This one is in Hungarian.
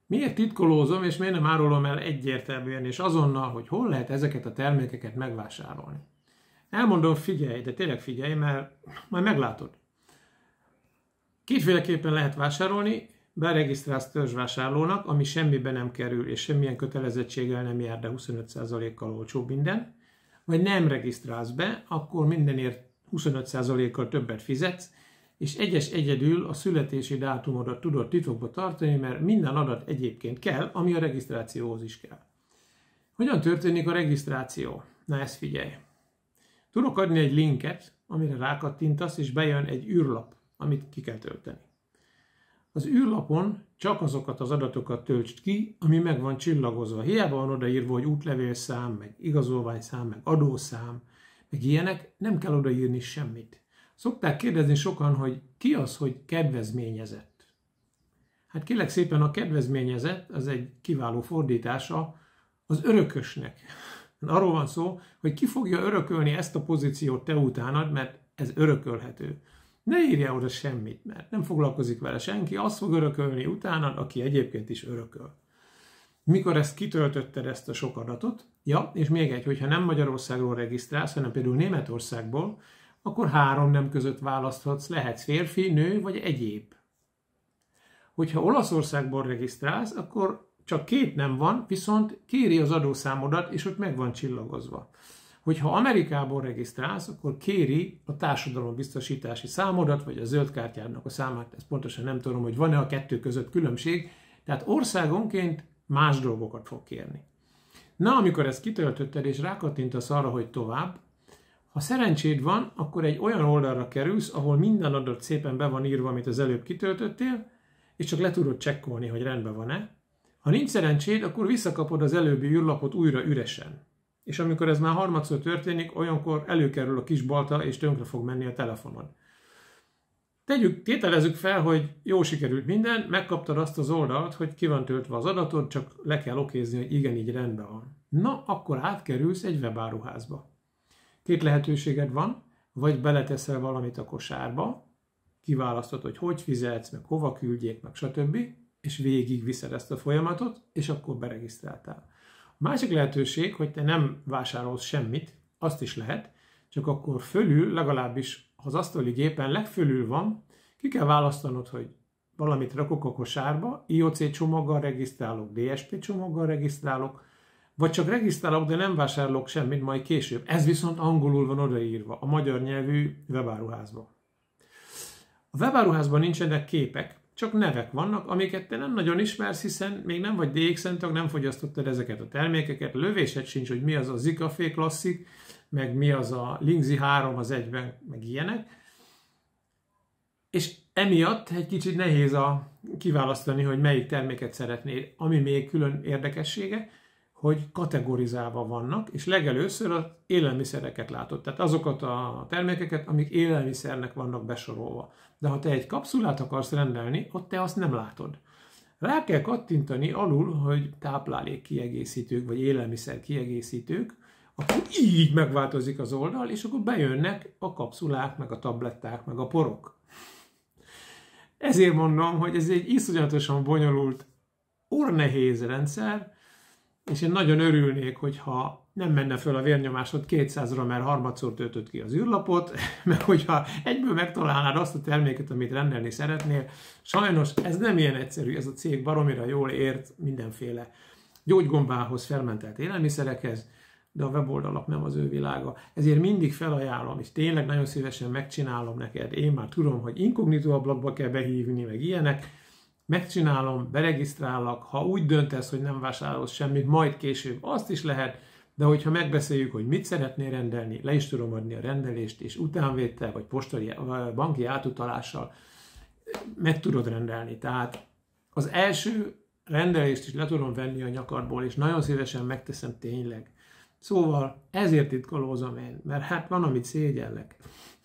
Miért titkolózom, és miért nem árulom el egyértelműen és azonnal, hogy hol lehet ezeket a termékeket megvásárolni? Elmondom, figyelj, de tényleg figyelj, mert majd meglátod. Kétféleképpen lehet vásárolni, beregisztrálsz törzsvásárlónak, ami semmibe nem kerül, és semmilyen kötelezettséggel nem jár, de 25%-kal olcsóbb minden, vagy nem regisztrálsz be, akkor mindenért 25%-kal többet fizetsz, és egyedül a születési dátumodat tudod titokba tartani, mert minden adat egyébként kell, ami a regisztrációhoz is kell. Hogyan történik a regisztráció? Na ezt figyelj! Tudok adni egy linket, amire rákattintasz, és bejön egy űrlap, amit ki kell tölteni. Az űrlapon csak azokat az adatokat töltsd ki, ami meg van csillagozva. Hiába van odaírva, hogy útlevélszám, meg igazolványszám, meg adószám, meg ilyenek, nem kell odaírni semmit. Szokták kérdezni sokan, hogy ki az, hogy kedvezményezett. Hát kérlek szépen, a kedvezményezett az egy kiváló fordítása az örökösnek. Arról van szó, hogy ki fogja örökölni ezt a pozíciót te utánad, mert ez örökölhető. Ne írja oda semmit, mert nem foglalkozik vele senki, azt fog örökölni utánad, aki egyébként is örököl. Mikor ezt kitöltötted, ezt a sok adatot, ja, és még egy, hogyha nem Magyarországról regisztrálsz, hanem például Németországból, akkor 3 nem között választhatsz, lehetsz férfi, nő vagy egyéb. Hogyha Olaszországból regisztrálsz, akkor csak 2 nem van, viszont kéri az adószámodat, és ott meg van csillagozva. Hogyha Amerikából regisztrálsz, akkor kéri a társadalombiztosítási számodat, vagy a zöld kártyádnak a számát, ezt pontosan nem tudom, hogy van-e a 2 között különbség, tehát országonként más dolgokat fog kérni. Na, amikor ezt kitöltötted, és rákattintasz arra, hogy tovább, ha szerencséd van, akkor egy olyan oldalra kerülsz, ahol minden adat szépen be van írva, amit az előbb kitöltöttél, és csak le tudod csekkolni, hogy rendben van-e. Ha nincs szerencséd, akkor visszakapod az előbbi űrlapot újra üresen. És amikor ez már harmadszor történik, olyankor előkerül a kis balta, és tönkre fog menni a telefonod. Tételezzük fel, hogy jól sikerült minden, megkaptad azt az oldalt, hogy ki van töltve az adatod, csak le kell okézni, hogy igen, így rendben van. Na, akkor átkerülsz egy webáruházba. 2 lehetőséged van, vagy beleteszel valamit a kosárba, kiválasztod, hogy fizetsz, meg hova küldjék, meg stb., és végig viszed ezt a folyamatot, és akkor beregisztráltál. A másik lehetőség, hogy te nem vásárolsz semmit, azt is lehet, csak akkor fölül, legalábbis az asztali gépen legfölül van, ki kell választanod, hogy valamit rakok a kosárba, IOC csomaggal regisztrálok, DSP csomaggal regisztrálok, vagy csak regisztrálok, de nem vásárolok semmit, majd később. Ez viszont angolul van odaírva, a magyar nyelvű webáruházban. A webáruházban nincsenek képek, csak nevek vannak, amiket te nem nagyon ismersz, hiszen még nem vagy DX tag, nem fogyasztottad ezeket a termékeket, lövésed sincs, hogy mi az a Zicafé Classic, meg mi az a Lingzi 3 az egyben, meg ilyenek. És emiatt egy kicsit nehéz kiválasztani, hogy melyik terméket szeretnél. Ami még külön érdekessége, hogy kategorizálva vannak, és legelőször az élelmiszereket látod. Tehát azokat a termékeket, amik élelmiszernek vannak besorolva. De ha te egy kapszulát akarsz rendelni, ott te azt nem látod. Rá kell kattintani alul, hogy táplálék kiegészítők, vagy élelmiszer kiegészítők, akkor így megváltozik az oldal, és akkor bejönnek a kapszulák, meg a tabletták, meg a porok. Ezért mondom, hogy ez egy iszonyatosan bonyolult, orrnehéz rendszer, és én nagyon örülnék, hogyha nem menne föl a vérnyomásod 200-ra, mert harmadszor töltöd ki az űrlapot, meg hogyha egyből megtalálnád azt a terméket, amit rendelni szeretnél. Sajnos ez nem ilyen egyszerű, ez a cég baromira jól ért mindenféle gyógygombához, fermentált élelmiszerekhez, de a weboldalak nem az ő világa. Ezért mindig felajánlom, és tényleg nagyon szívesen megcsinálom neked. Én már tudom, hogy inkognitó ablakba kell behívni, meg ilyenek. Megcsinálom, beregisztrálok, ha úgy döntesz, hogy nem vásárolsz semmit, majd később azt is lehet, de hogyha megbeszéljük, hogy mit szeretnél rendelni, le is tudom adni a rendelést, és utánvétel, vagy banki átutalással meg tudod rendelni. Tehát az első rendelést is le tudom venni a nyakadból, és nagyon szívesen megteszem tényleg. Szóval ezért titkolózom én, mert hát van, amit szégyellek.